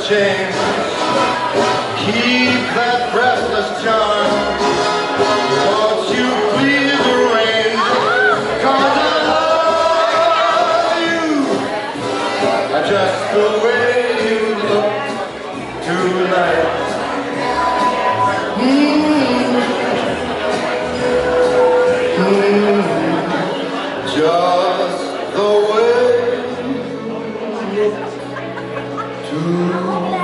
chain. Keep that breathless charm. Won't you please arrange? 'Cause I love you just the way you look tonight. Just the way you look tonight.